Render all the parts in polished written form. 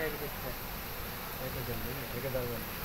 एक दिखता है, एक जल्दी एक दाल वाली।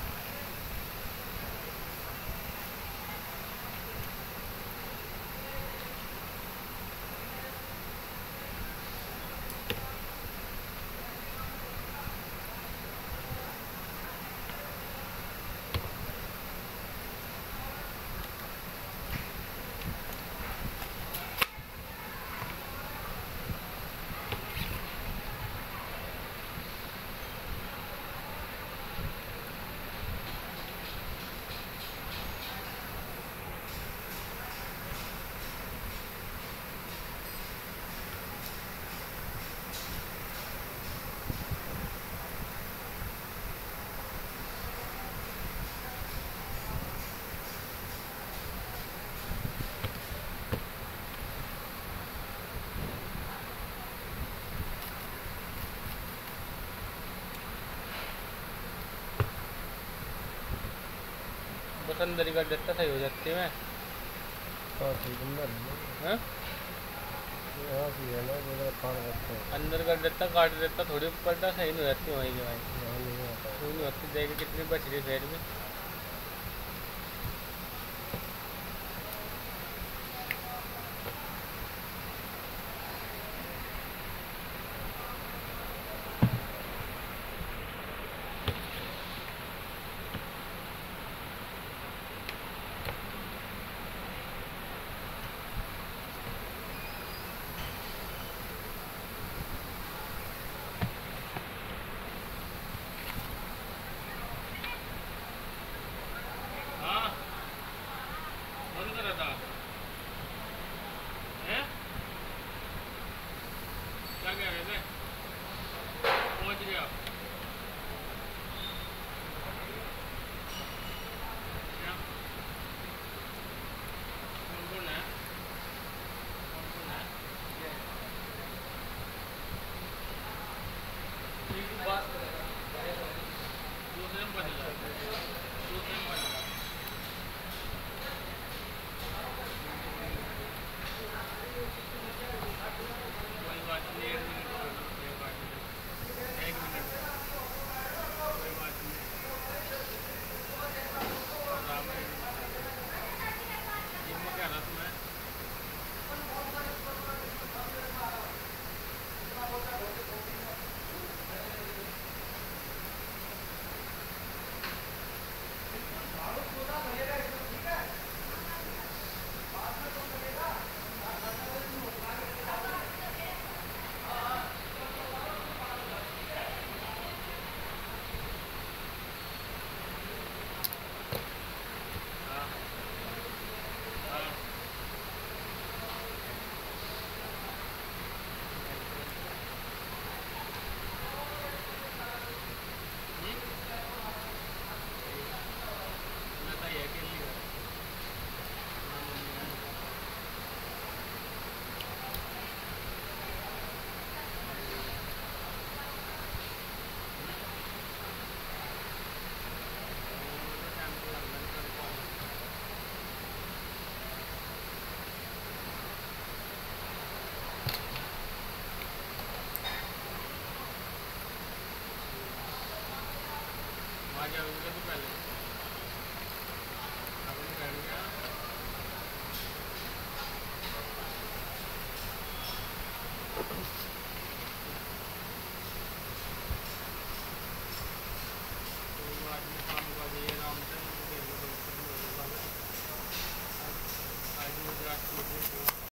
बस अंदर ही कर देता, सही हो जाती है। मैं हाँ ठीक अंदर है यहाँ से है ना, जो खान रखते हैं अंदर कर देता, काट देता, थोड़ी ऊपर था, सही नहीं हो जाती वहीं के भाई। यहाँ नहीं आता क्यों नहीं होती, देख कितनी बच रही फिर भी। हाँ बंद करा था, हैं क्या कह रहे थे, पहुंच गया क्या, कौन कौन है, कौन कौन है, बात दूसरे में बदला, दूसरे में बदला। कोई बात नहीं, एक मिनट कोई बात नहीं, एक मिनट कोई बात नहीं, आराम है। जिम में क्या रहा तुम्हें, हाँ हाँ बताइए के लिए वहाँ जाओगे तो पहले अपने घर में तो आदमी काम कर ये आराम से आज गुजरात